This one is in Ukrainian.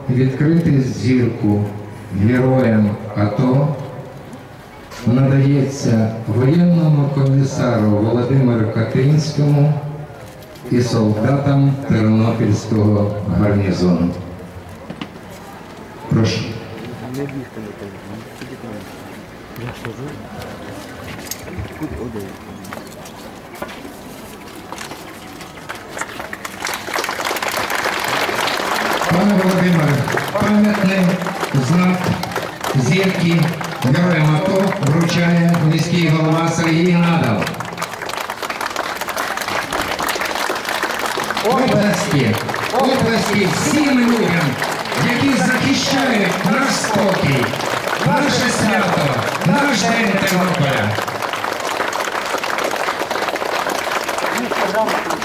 відкрити зірку героям АТО надається воєнному комісару Володимиру Катеринському і солдатам Тернопільського гарнізону. Прошу. Пане Володимире, пам'ятний знак зірки героям АТО вручає міський голова Сергій Надал. Оплески всім людям, які захищають наш спокій, наше свято, наш день Тернополя.